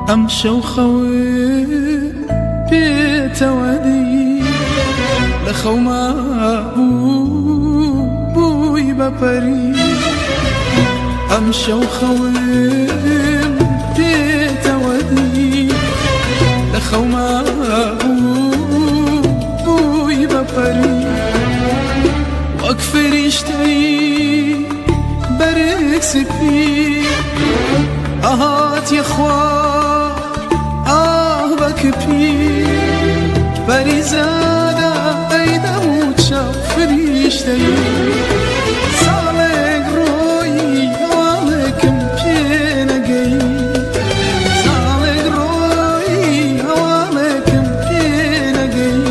أمشى وخوي بيت ودي لخو ما بوي ببري أمشى وخوي بيت ودي لخو ما بوي ببري واكفر يشتري برك سبي آهات يخوار بكبي بري زادا ايدا موچا فريشتي سالك روي والكم بينغي سالك روي والكم بينغي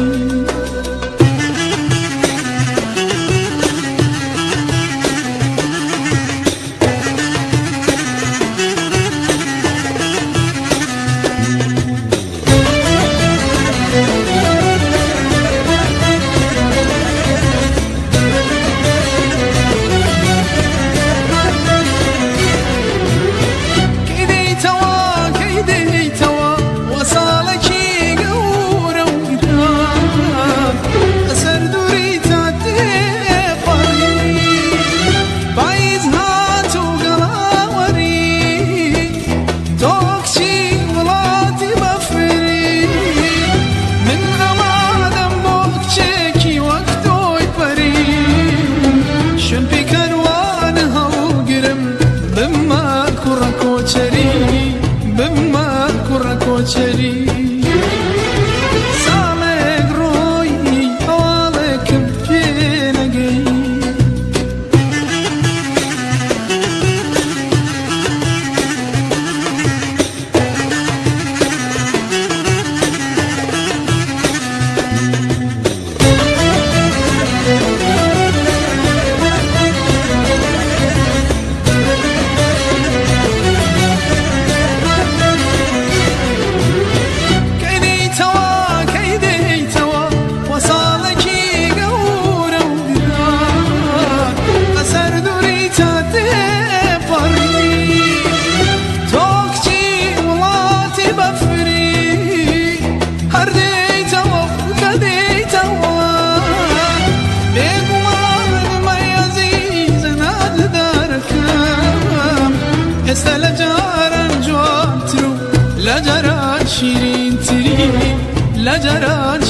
Cheri Salek Roy Awalekim Pienagay لجران شيرين تري لجران